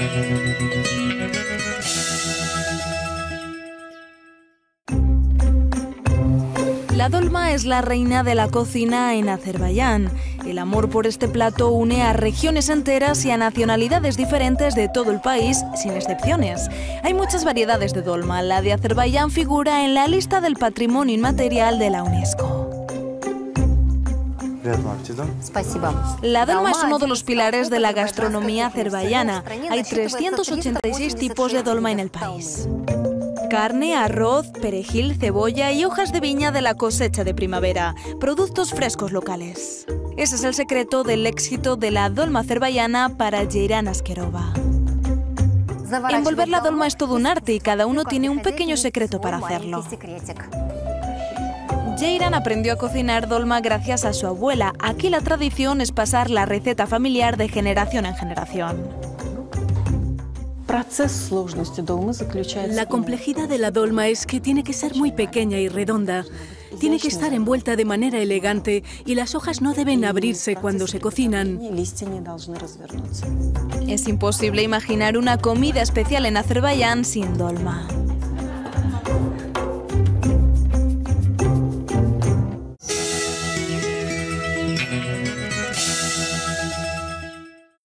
La dolma es la reina de la cocina en Azerbaiyán. El amor por este plato une a regiones enteras y a nacionalidades diferentes de todo el país, sin excepciones. Hay muchas variedades de dolma. La de Azerbaiyán figura en la lista del Patrimonio Inmaterial de la UNESCO. La dolma es uno de los pilares de la gastronomía azerbaiyana. Hay 386 tipos de dolma en el país. Carne, arroz, perejil, cebolla y hojas de viña de la cosecha de primavera. Productos frescos locales. Ese es el secreto del éxito de la dolma azerbaiyana para Ceyran Askerova. Envolver la dolma es todo un arte y cada uno tiene un pequeño secreto para hacerlo. Ceyran aprendió a cocinar dolma gracias a su abuela. Aquí la tradición es pasar la receta familiar de generación en generación. La complejidad de la dolma es que tiene que ser muy pequeña y redonda. Tiene que estar envuelta de manera elegante y las hojas no deben abrirse cuando se cocinan. Es imposible imaginar una comida especial en Azerbaiyán sin dolma.